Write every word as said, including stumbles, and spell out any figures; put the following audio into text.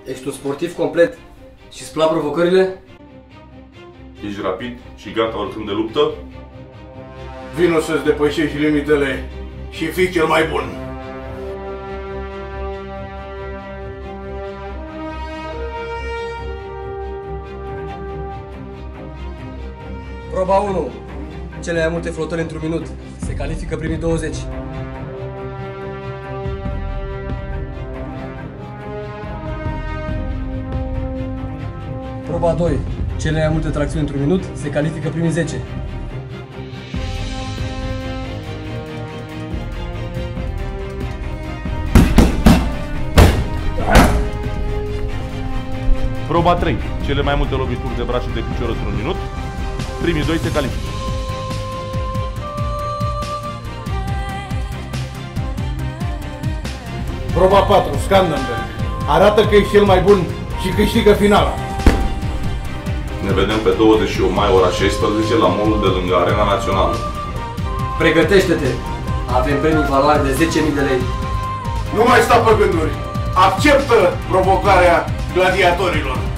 Ești un sportiv complet și îți plac provocările? Ești rapid și gata oricând de luptă? Vino să-ți depășești limitele și fii cel mai bun! Proba unu. Cele mai multe flotări într-un minut. Se califică primii douăzeci. Proba doi. Cele mai multe tracțiuni într-un minut. Se califică primii zece. Proba trei. Cele mai multe lovituri de braț și de picior într-un minut. Primii doi se califică. Proba patru, Skanderbeg. Arată că ești cel mai bun și câștigă finala. Ne vedem pe douăzeci și opt mai ora șaisprezece la mall-ul de lângă Arena Națională. Pregătește-te! Avem premii în valoare de zece mii de lei. Nu mai sta pe gânduri! Acceptă provocarea gladiatorilor!